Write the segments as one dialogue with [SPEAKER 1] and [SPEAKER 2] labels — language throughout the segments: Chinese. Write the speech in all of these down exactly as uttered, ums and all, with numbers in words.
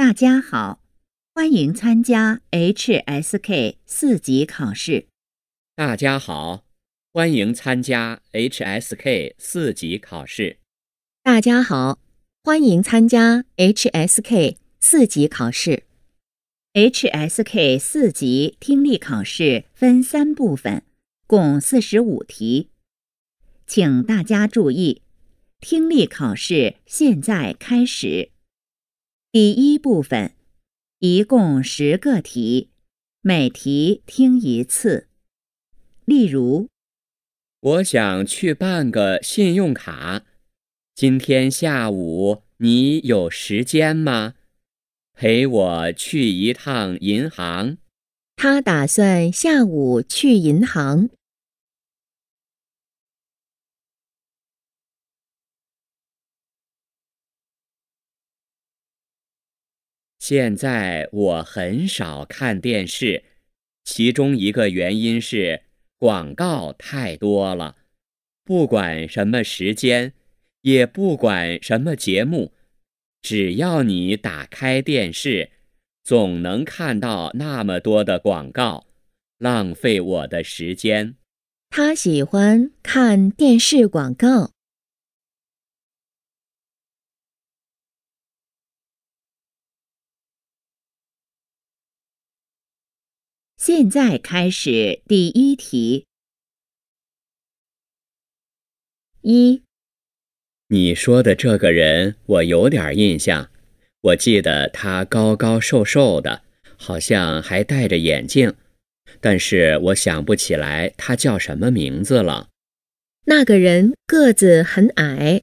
[SPEAKER 1] 大家好，欢迎参加 H S K 四级考试。
[SPEAKER 2] 大家好，欢迎参加 H S K 四级考试。
[SPEAKER 3] 大家好，欢迎参加 H S K 四级考试。
[SPEAKER 1] H S K 四级听力考试分三部分，共四十五题。请大家注意，听力考试现在开始。第一部分，一共十个题，每题听一次。例如，
[SPEAKER 2] 我想去办个信用卡，今天下午你有时间吗？陪我去一趟银行。
[SPEAKER 3] 他打算下午去银行。
[SPEAKER 2] 现在我很少看电视，其中一个原因是广告太多了。不管什么时间，也不管什么节目，只要你打开电视，总能看到那么多的广告，浪费我的时间。
[SPEAKER 3] 他喜欢看电视广告。
[SPEAKER 1] 现在开始第一题。一，
[SPEAKER 2] 你说的这个人，我有点印象。我记得他高高瘦瘦的，好像还戴着眼镜，但是我想不起来他叫什么名字了。
[SPEAKER 3] 那个人个子很矮。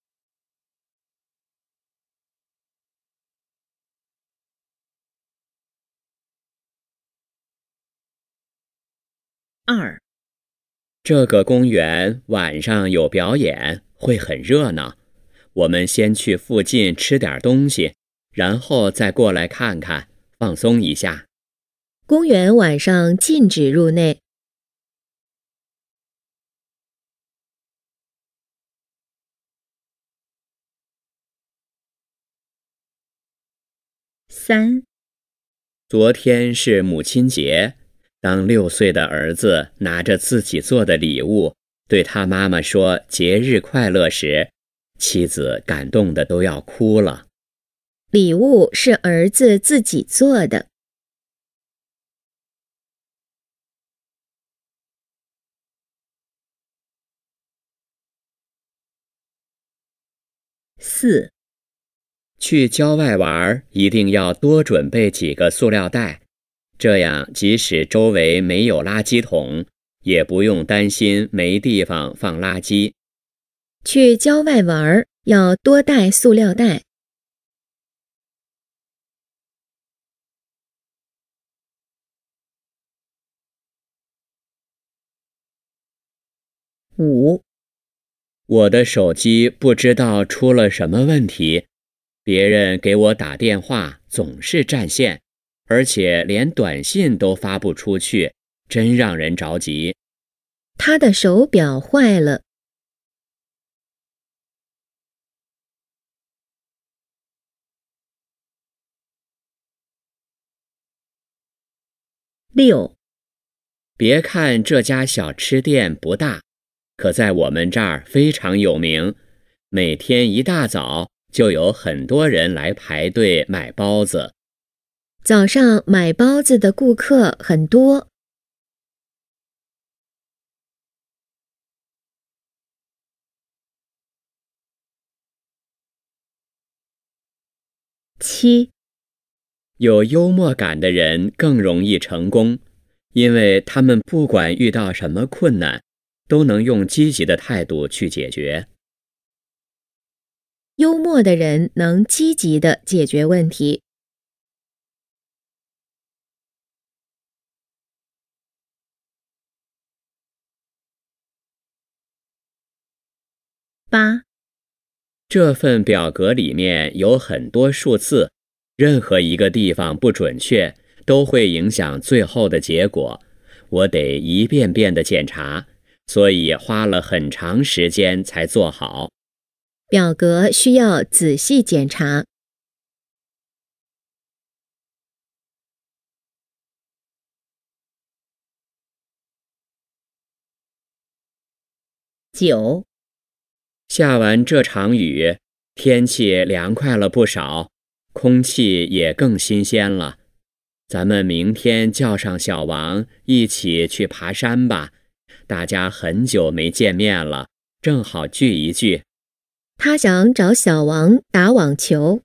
[SPEAKER 1] 二，
[SPEAKER 2] 这个公园晚上有表演，会很热闹。我们先去附近吃点东西，然后再过来看看，放松一下。
[SPEAKER 3] 公园晚上禁止入内。
[SPEAKER 1] 三，
[SPEAKER 2] 昨天是母亲节，当六岁的儿子拿着自己做的礼物，对他妈妈说节日快乐时，妻子感动得都要哭了。
[SPEAKER 3] 礼物是儿子自己做的。
[SPEAKER 1] 四，
[SPEAKER 2] 去郊外玩一定要多准备几个塑料袋，这样即使周围没有垃圾桶，也不用担心没地方放垃圾。
[SPEAKER 3] 去郊外玩要多带塑料袋。
[SPEAKER 1] 五，
[SPEAKER 2] 我的手机不知道出了什么问题，别人给我打电话总是占线，而且连短信都发不出去，真让人着急。
[SPEAKER 3] 他的手表坏了。
[SPEAKER 1] 六，
[SPEAKER 2] 别看这家小吃店不大，可在我们这儿非常有名，每天一大早就有很多人来排队买包子。
[SPEAKER 3] 早上买包子的顾客很多。
[SPEAKER 1] 七，
[SPEAKER 2] 有幽默感的人更容易成功，因为他们不管遇到什么困难，都能用积极的态度去解决。
[SPEAKER 3] 幽默的人能积极地解决问题。
[SPEAKER 1] 八，
[SPEAKER 2] 这份表格里面有很多数字，任何一个地方不准确，都会影响最后的结果。我得一遍遍地检查，所以花了很长时间才做好。
[SPEAKER 3] 表格需要仔细检查。
[SPEAKER 1] 九。
[SPEAKER 2] 下完这场雨，天气凉快了不少，空气也更新鲜了。咱们明天叫上小王一起去爬山吧，大家很久没见面了，正好聚一聚。
[SPEAKER 3] 他想找小王打网球。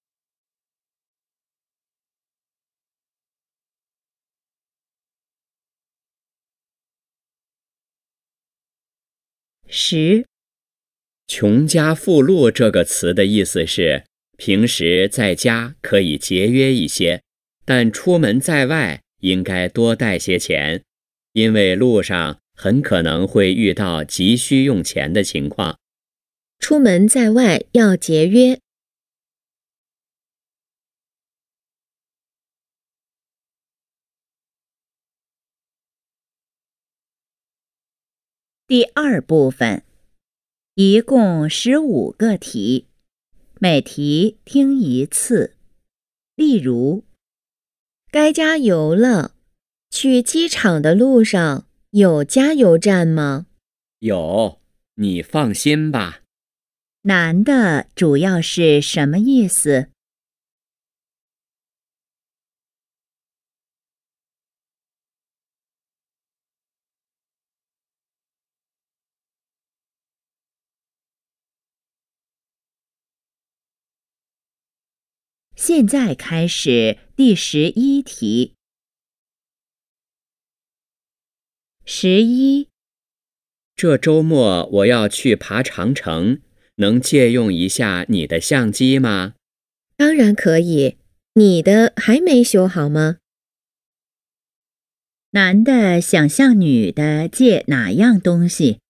[SPEAKER 1] 十。
[SPEAKER 2] 穷家富路这个词的意思是，平时在家可以节约一些，但出门在外应该多带些钱，因为路上很可能会遇到急需用钱的情况。
[SPEAKER 3] 出门在外要节约。
[SPEAKER 1] 第二部分，一共十五个题，每题听一次。例如，
[SPEAKER 3] 该加油了，去机场的路上有加油站吗？
[SPEAKER 2] 有，你放心吧。
[SPEAKER 1] 男的主要是什么意思？现在开始第十一题。十一。
[SPEAKER 2] 这周末我要去爬长城，能借用一下你的相机吗？
[SPEAKER 3] 当然可以，你的还没修好吗？
[SPEAKER 1] 男的想向女的借哪样东西？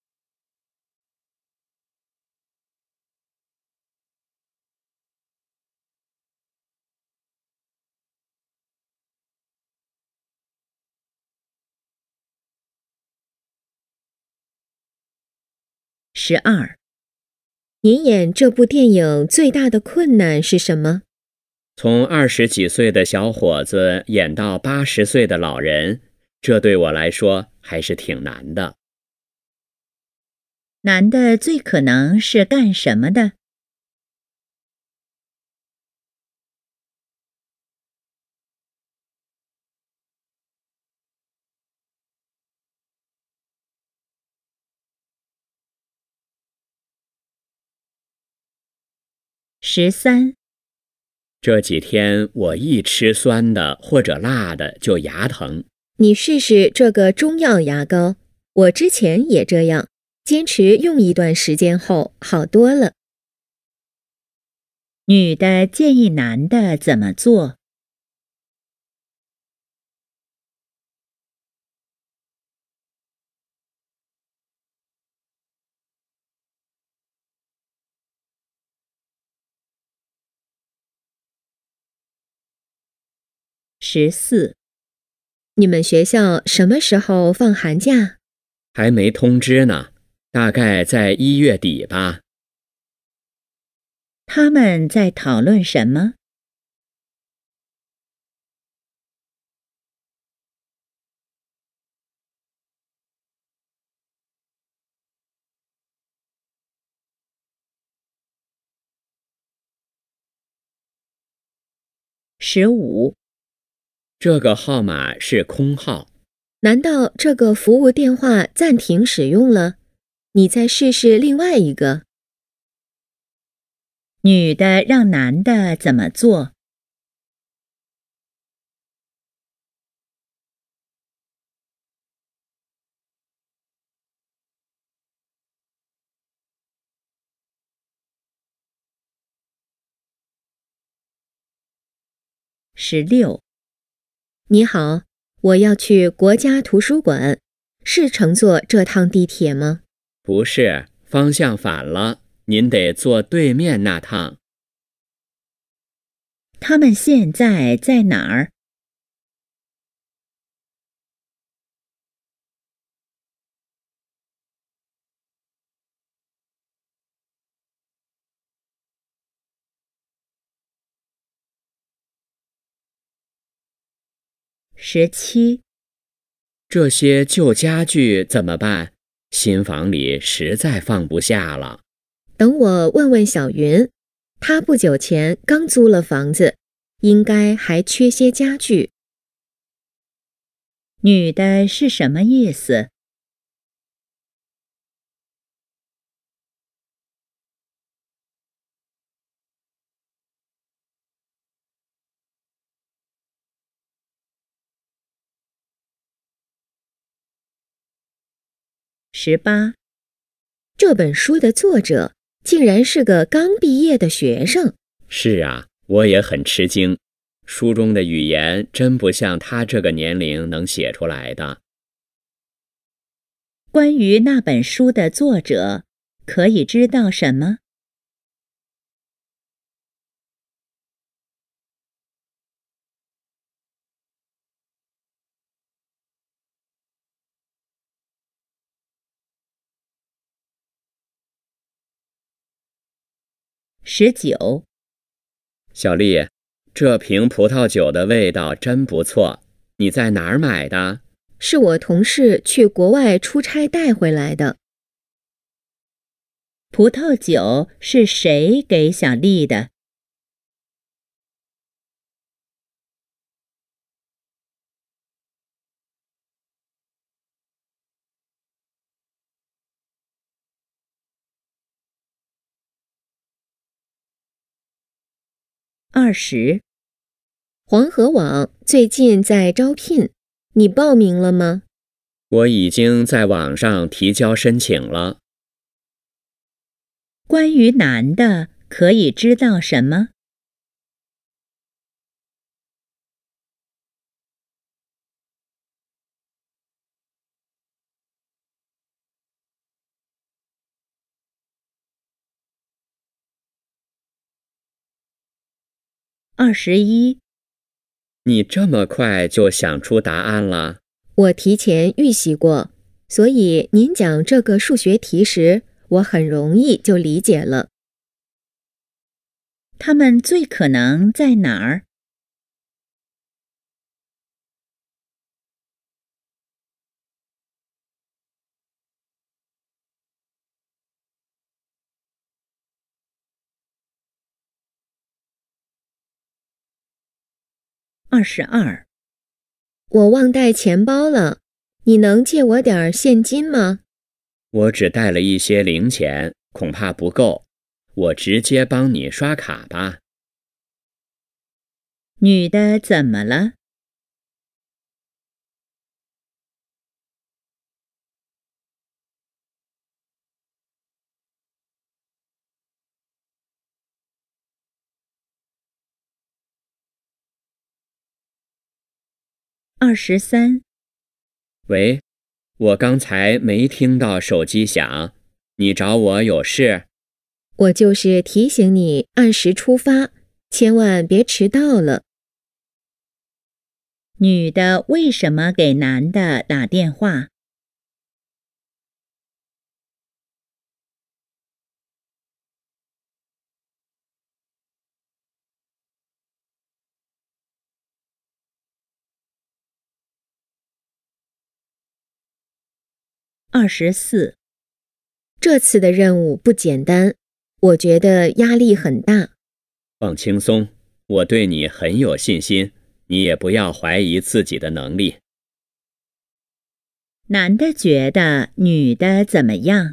[SPEAKER 1] 十二。
[SPEAKER 3] 您演这部电影最大的困难是什么？
[SPEAKER 2] 从二十几岁的小伙子演到八十岁的老人，这对我来说还是挺难的。
[SPEAKER 1] 男的最可能是干什么的？十三。
[SPEAKER 2] 这几天我一吃酸的或者辣的就牙疼。
[SPEAKER 3] 你试试这个中药牙膏，我之前也这样，坚持用一段时间后好多了。
[SPEAKER 1] 女的建议男的怎么做？十四。
[SPEAKER 3] 你们学校什么时候放寒假？
[SPEAKER 2] 还没通知呢，大概在一月底吧。
[SPEAKER 1] 他们在讨论什么？十五。
[SPEAKER 2] 这个号码是空号。
[SPEAKER 3] 难道这个服务电话暂停使用了？你再试试另外一个。
[SPEAKER 1] 女的让男的怎么做？十六。
[SPEAKER 3] 你好，我要去国家图书馆，是乘坐这趟地铁吗？
[SPEAKER 2] 不是，方向反了，您得坐对面那趟。
[SPEAKER 1] 他们现在在哪儿？十七。
[SPEAKER 2] 这些旧家具怎么办？ 心房里实在放不下了。
[SPEAKER 3] 等我问问小云，她不久前刚租了房子，应该还缺些家具。
[SPEAKER 1] 女的是什么意思？十八，
[SPEAKER 3] 这本书的作者竟然是个刚毕业的学生。
[SPEAKER 2] 是啊，我也很吃惊，书中的语言真不像他这个年龄能写出来的。
[SPEAKER 1] 关于那本书的作者，可以知道什么？十九，
[SPEAKER 2] 小丽，这瓶葡萄酒的味道真不错，你在哪儿买的？
[SPEAKER 3] 是我同事去国外出差带回来的。
[SPEAKER 1] 葡萄酒是谁给小丽的？二十，
[SPEAKER 3] 黄河网最近在招聘，你报名了吗？
[SPEAKER 2] 我已经在网上提交申请了。
[SPEAKER 1] 关于男的，可以知道什么？二十一，
[SPEAKER 2] 你这么快就想出答案了？
[SPEAKER 3] 我提前预习过，所以您讲这个数学题时，我很容易就理解了。
[SPEAKER 1] 他们最可能在哪儿？二十二，
[SPEAKER 3] 我忘带钱包了，你能借我点儿现金吗？
[SPEAKER 2] 我只带了一些零钱，恐怕不够，我直接帮你刷卡吧。
[SPEAKER 1] 女的怎么了？二十三，
[SPEAKER 2] 喂，我刚才没听到手机响，你找我有事？
[SPEAKER 3] 我就是提醒你按时出发，千万别迟到了。
[SPEAKER 1] 女的为什么给男的打电话？二十四，
[SPEAKER 3] 这次的任务不简单，我觉得压力很大。
[SPEAKER 2] 放轻松，我对你很有信心，你也不要怀疑自己的能力。
[SPEAKER 1] 男的觉得女的怎么样？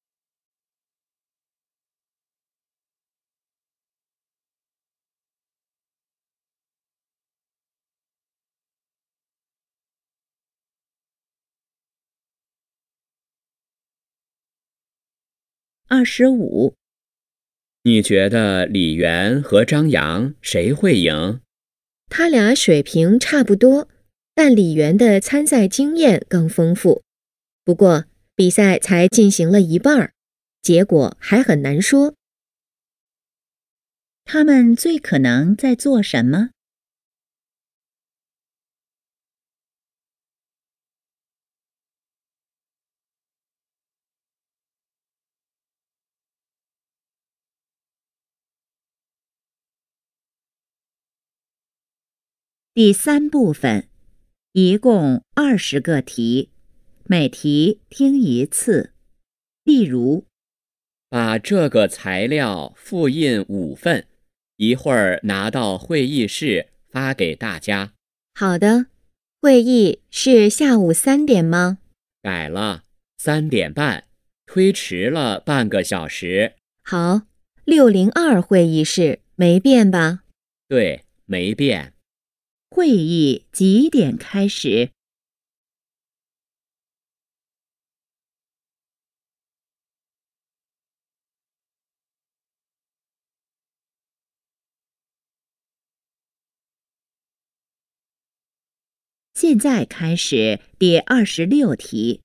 [SPEAKER 1] 二十五，
[SPEAKER 2] 你觉得李媛和张扬谁会赢？
[SPEAKER 3] 他俩水平差不多，但李媛的参赛经验更丰富。不过比赛才进行了一半，结果还很难说。
[SPEAKER 1] 他们最可能在做什么？第三部分，一共二十个题， 每题听一次。例如，
[SPEAKER 2] 把这个材料复印五份，一会儿拿到会议室发给大家。
[SPEAKER 3] 好的，会议是下午三点吗？
[SPEAKER 2] 改了，三点半，推迟了半个小时。
[SPEAKER 3] 好，六零二会议室没变吧？
[SPEAKER 2] 对，没变。
[SPEAKER 1] 会议几点开始？现在开始第二十六题。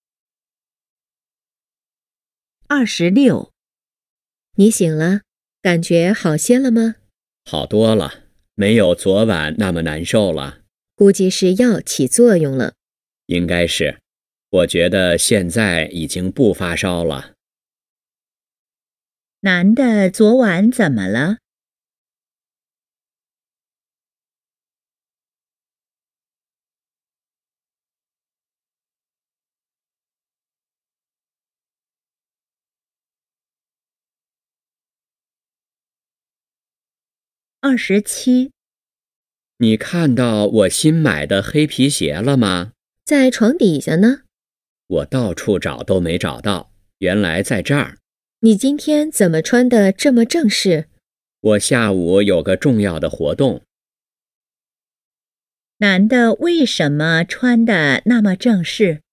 [SPEAKER 1] 二十六，
[SPEAKER 3] 你醒了，感觉好些了吗？
[SPEAKER 2] 好多了，没有昨晚那么难受了。
[SPEAKER 3] 估计是药起作用了。
[SPEAKER 2] 应该是，我觉得现在已经不发烧了。
[SPEAKER 1] 男的昨晚怎么了？二十七，
[SPEAKER 2] 你看到我新买的黑皮鞋了吗？
[SPEAKER 3] 在床底下呢。
[SPEAKER 2] 我到处找都没找到，原来在这儿。
[SPEAKER 3] 你今天怎么穿得这么正式？
[SPEAKER 2] 我下午有个重要的活动。
[SPEAKER 1] 男的为什么穿得那么正式？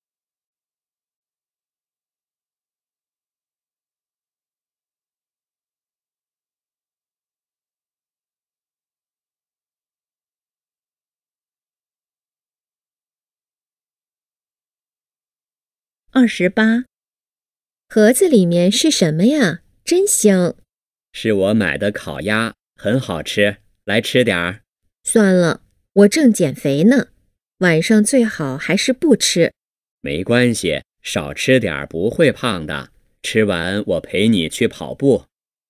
[SPEAKER 1] 二十八，
[SPEAKER 3] 盒子里面是什么呀？真香。
[SPEAKER 2] 是我买的烤鸭，很好吃，来吃点儿。
[SPEAKER 3] 算了，我正减肥呢，晚上最好还是不吃。
[SPEAKER 2] 没关系，少吃点儿不会胖的。吃完我陪你去跑步。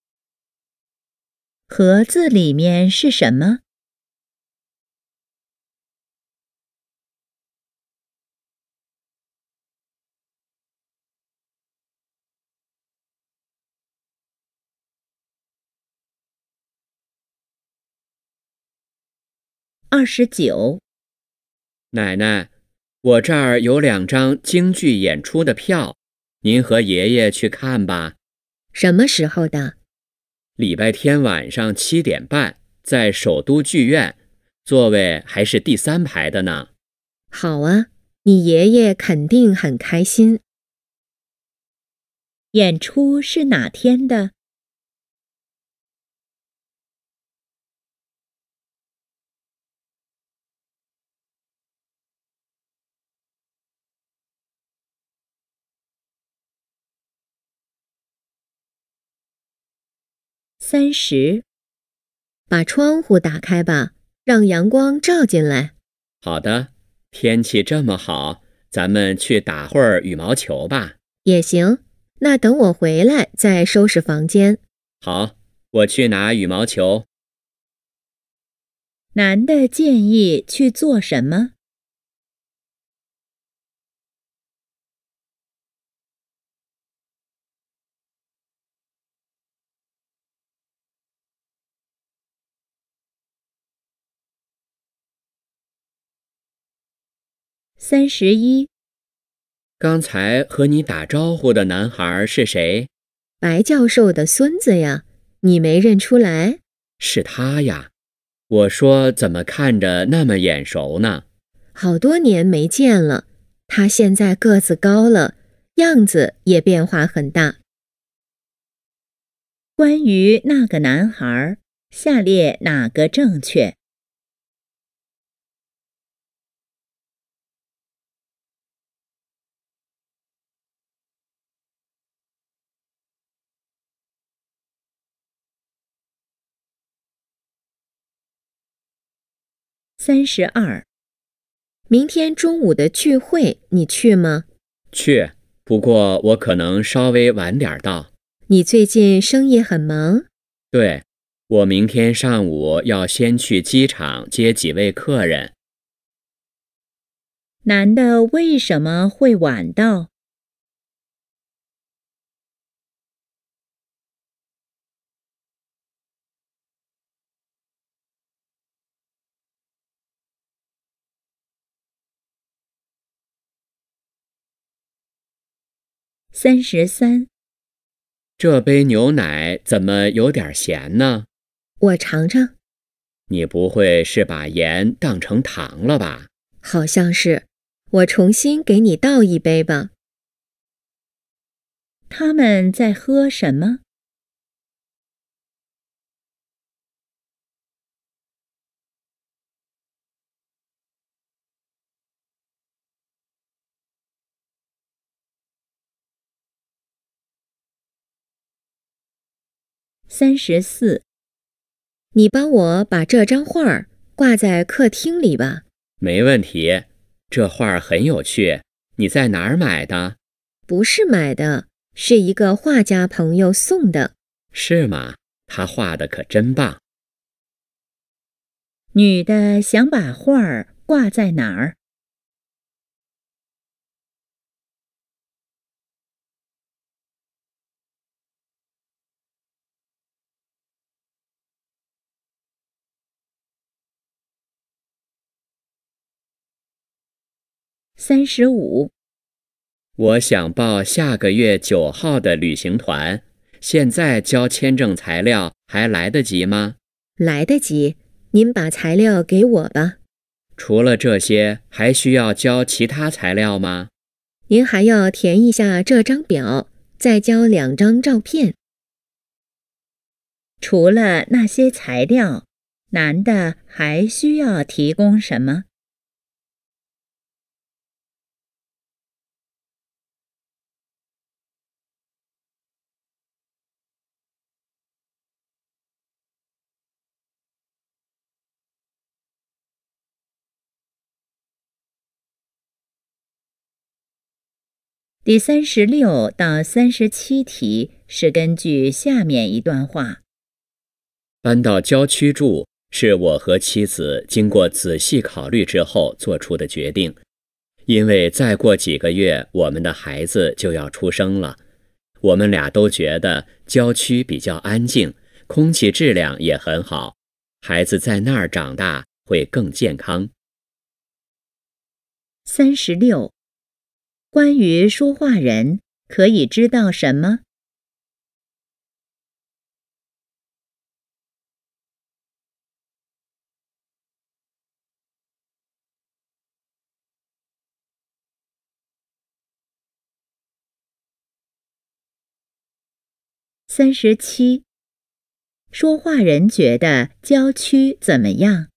[SPEAKER 1] 盒子里面是什么？二十九，
[SPEAKER 2] 奶奶，我这儿有两张京剧演出的票，您和爷爷去看吧。
[SPEAKER 3] 什么时候的？
[SPEAKER 2] 礼拜天晚上七点半，在首都剧院，座位还是第三排的呢。
[SPEAKER 3] 好啊，你爷爷肯定很开心。
[SPEAKER 1] 演出是哪天的？三十，
[SPEAKER 3] 把窗户打开吧，让阳光照进来。
[SPEAKER 2] 好的，天气这么好，咱们去打会儿羽毛球吧。
[SPEAKER 3] 也行，那等我回来再收拾房间。
[SPEAKER 2] 好，我去拿羽毛球。
[SPEAKER 1] 男的建议去做什么？三十一，
[SPEAKER 2] 刚才和你打招呼的男孩是谁？
[SPEAKER 3] 白教授的孙子呀，你没认出来？
[SPEAKER 2] 是他呀。我说怎么看着那么眼熟呢？
[SPEAKER 3] 好多年没见了，他现在个子高了，样子也变化很大。
[SPEAKER 1] 关于那个男孩，下列哪个正确？三十二，
[SPEAKER 3] 明天中午的聚会你去吗？
[SPEAKER 2] 去，不过我可能稍微晚点到。
[SPEAKER 3] 你最近生意很忙？
[SPEAKER 2] 对，我明天上午要先去机场接几位客人。
[SPEAKER 1] 男的为什么会晚到？三十三，
[SPEAKER 2] 这杯牛奶怎么有点咸呢？
[SPEAKER 3] 我尝尝，
[SPEAKER 2] 你不会是把盐当成糖了吧？
[SPEAKER 3] 好像是。我重新给你倒一杯吧。
[SPEAKER 1] 他们在喝什么？三十四，
[SPEAKER 3] 你帮我把这张画儿挂在客厅里吧。
[SPEAKER 2] 没问题，这画儿很有趣。你在哪儿买的？
[SPEAKER 3] 不是买的，是一个画家朋友送的。
[SPEAKER 2] 是吗？他画的可真棒。
[SPEAKER 1] 女的想把画儿挂在哪儿？三十五，
[SPEAKER 2] 我想报下个月九号的旅行团，现在交签证材料还来得及吗？
[SPEAKER 3] 来得及，您把材料给我吧。
[SPEAKER 2] 除了这些，还需要交其他材料吗？
[SPEAKER 3] 您还要填一下这张表，再交两张照片。
[SPEAKER 1] 除了那些材料，男的还需要提供什么？第三十六到三十七题是根据下面一段话。
[SPEAKER 2] 搬到郊区住，是我和妻子经过仔细考虑之后做出的决定。因为再过几个月，我们的孩子就要出生了。我们俩都觉得郊区比较安静，空气质量也很好，孩子在那儿长大会更健康。
[SPEAKER 1] 三十六，关于说话人，可以知道什么？三十七，说话人觉得郊区怎么样？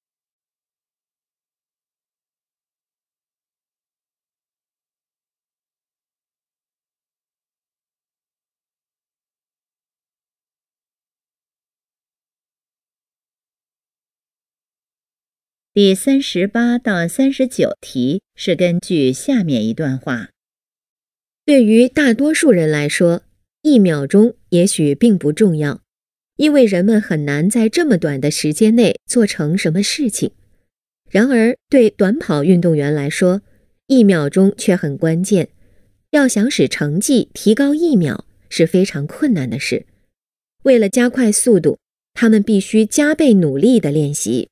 [SPEAKER 1] 第三十八到三十九题是根据下面一段话。
[SPEAKER 3] 对于大多数人来说，一秒钟也许并不重要，因为人们很难在这么短的时间内做成什么事情。然而，对短跑运动员来说，一秒钟却很关键。要想使成绩提高一秒是非常困难的事。为了加快速度，他们必须加倍努力地练习。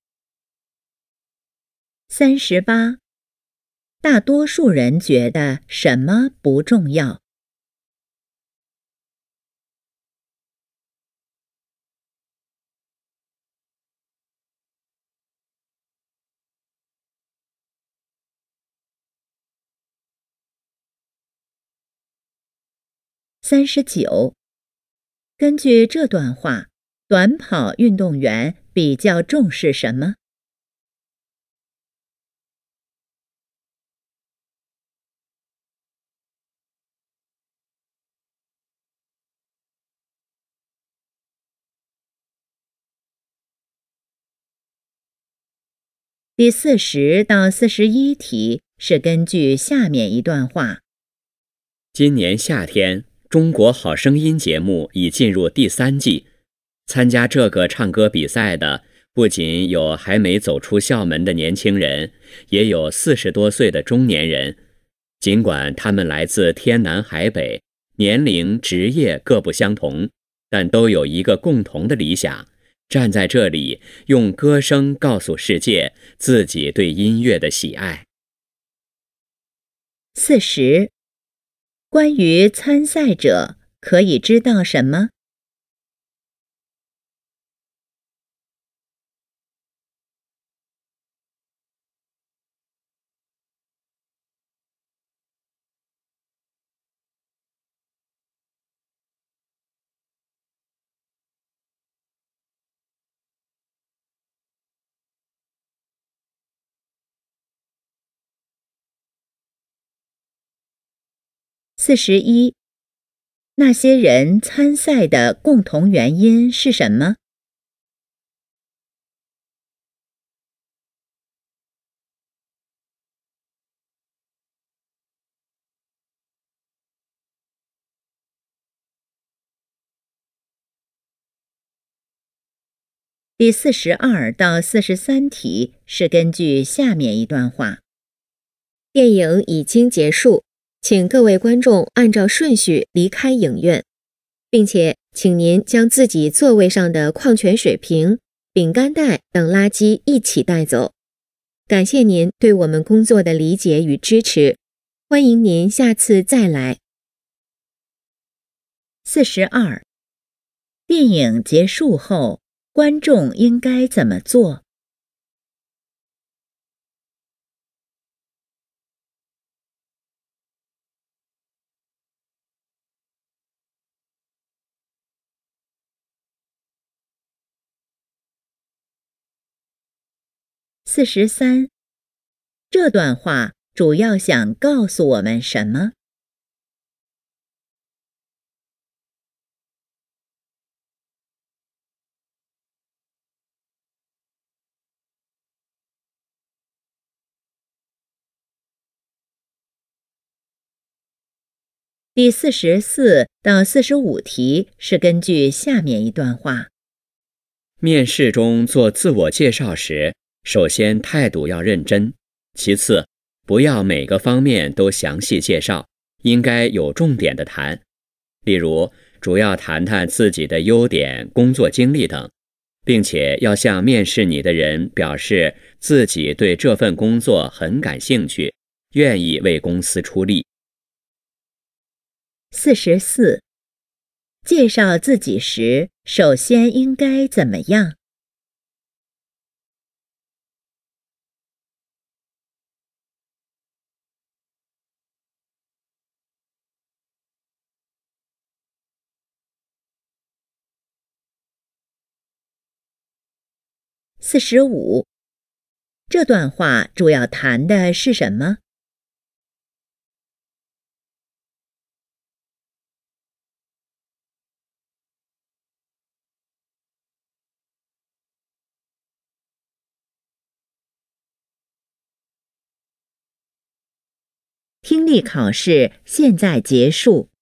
[SPEAKER 1] 三十八，大多数人觉得什么不重要？三十九，根据这段话，短跑运动员比较重视什么？第四十到四十一题是根据下面一段话。
[SPEAKER 2] 今年夏天，中国好声音节目已进入第三季，参加这个唱歌比赛的不仅有还没走出校门的年轻人，也有四十多岁的中年人。尽管他们来自天南海北，年龄、职业各不相同，但都有一个共同的理想，站在这里，用歌声告诉世界自己对音乐的喜爱。
[SPEAKER 1] 四十，关于参赛者可以知道什么？四十一，那些人参赛的共同原因是什么？第四十二到四十三题是根据下面一段话。
[SPEAKER 3] 电影已经结束，请各位观众按照顺序离开影院，并且请您将自己座位上的矿泉水瓶、饼干袋等垃圾一起带走。感谢您对我们工作的理解与支持，欢迎您下次再来。
[SPEAKER 1] 四十二，电影结束后，观众应该怎么做？四十三，这段话主要想告诉我们什么？第四十四到四十五题是根据下面一段话。
[SPEAKER 2] 面试中做自我介绍时，首先态度要认真，其次不要每个方面都详细介绍，应该有重点的谈。例如，主要谈谈自己的优点、工作经历等，并且要向面试你的人表示自己对这份工作很感兴趣，愿意为公司出力。
[SPEAKER 1] 四十四，介绍自己时，首先应该怎么样？四十五，这段话主要谈的是什么？听力考试现在结束。